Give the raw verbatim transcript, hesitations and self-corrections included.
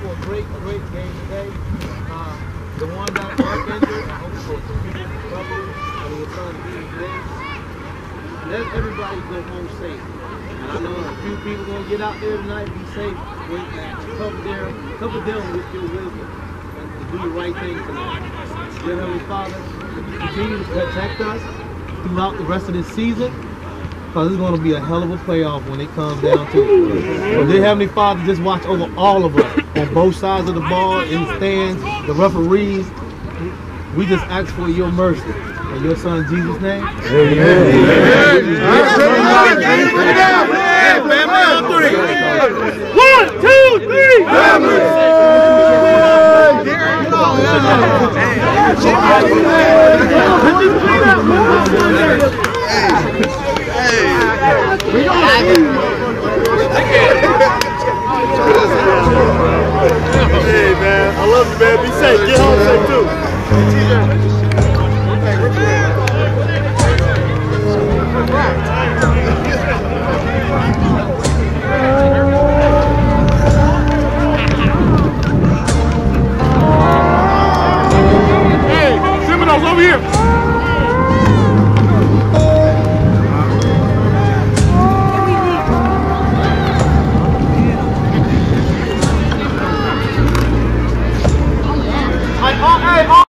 for a great, great game today. Uh, the one that got injured, I hope for complete recovery. I mean, your son being great. Let everybody go home safe. And I know a few people gonna get out there tonight, be safe, with, cover them, cover them with your wisdom, and to do the right thing tonight. Dear Heavenly Father, continue to protect us throughout the rest of this season, because it's going to be a hell of a playoff when it comes down to it. So dear Heavenly Father, just watch over all of us on both sides of the ball, in the stands, the referees. We just ask for your mercy. In your son Jesus' name. Amen. One, two, three. Hey man, I love you, man. Be safe. Get home safe.